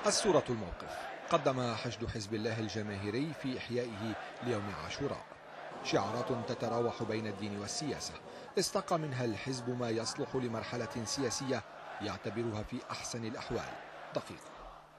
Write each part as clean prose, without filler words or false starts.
الصورة الموقف قدم حشد حزب الله الجماهيري في إحيائه ليوم عاشوراء شعارات تتراوح بين الدين والسياسة استقى منها الحزب ما يصلح لمرحلة سياسية يعتبرها في أحسن الأحوال دقيقة.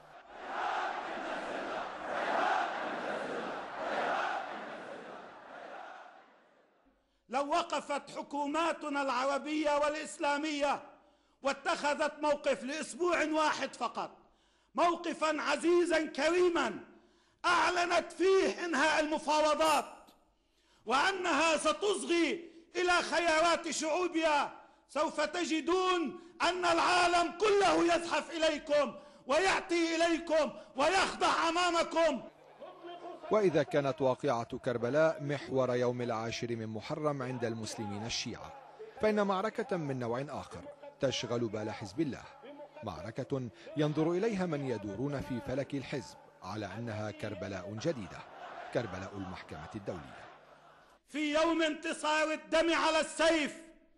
لو وقفت حكوماتنا العربية والإسلامية واتخذت موقف لأسبوع واحد فقط، موقفا عزيزا كريما أعلنت فيه إنهاء المفاوضات وأنها ستصغي إلى خيارات شعوبها، سوف تجدون أن العالم كله يزحف إليكم ويأتي إليكم ويخضع أمامكم. وإذا كانت واقعة كربلاء محور يوم 10 من محرم عند المسلمين الشيعة، فإن معركة من نوع آخر تشغل بال حزب الله، معركة ينظر إليها من يدورون في فلك الحزب على أنها كربلاء جديدة، كربلاء المحكمة الدولية. في يوم انتصار الدم على السيف،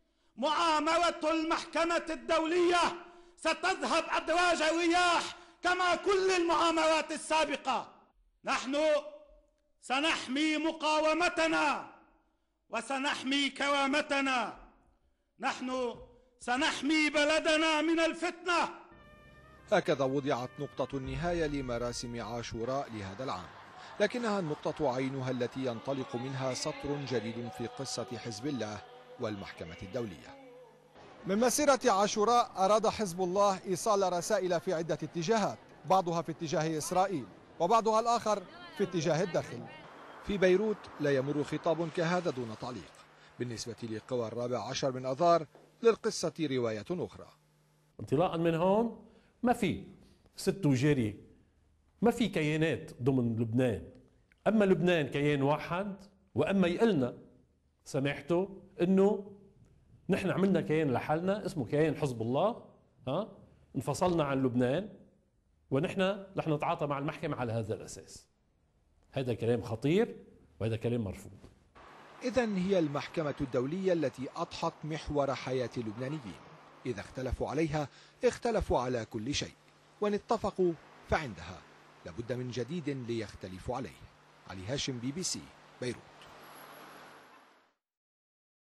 مؤامرة المحكمة الدولية ستذهب أدراج الرياح كما كل المؤامرات السابقة. نحن سنحمي مقاومتنا وسنحمي كرامتنا، نحن سنحمي بلدنا من الفتنة. هكذا وضعت نقطة النهاية لمراسم عاشوراء لهذا العام، لكنها النقطة عينها التي ينطلق منها سطر جديد في قصة حزب الله والمحكمة الدولية. من مسيرة عاشوراء أراد حزب الله إيصال رسائل في عدة اتجاهات، بعضها في اتجاه إسرائيل وبعضها الآخر في اتجاه الداخل. في بيروت لا يمر خطاب كهذا دون تعليق. بالنسبة لقوى 14 من أذار للقصة رواية أخرى. انطلاقا من هون ما في ست وجري، ما في كيانات ضمن لبنان، أما لبنان كيان واحد، وأما يقلنا سمحتوا إنه نحن عملنا كيان لحالنا اسمه كيان حزب الله، انفصلنا عن لبنان ونحن رح نتعاطى مع المحكمة على هذا الأساس. هذا كلام خطير وهذا كلام مرفوض. إذن هي المحكمة الدولية التي أضحت محور حياة اللبنانيين، إذا اختلفوا عليها اختلفوا على كل شيء، وإن اتفقوا فعندها لابد من جديد ليختلفوا عليه. علي هاشم، BBC، بيروت.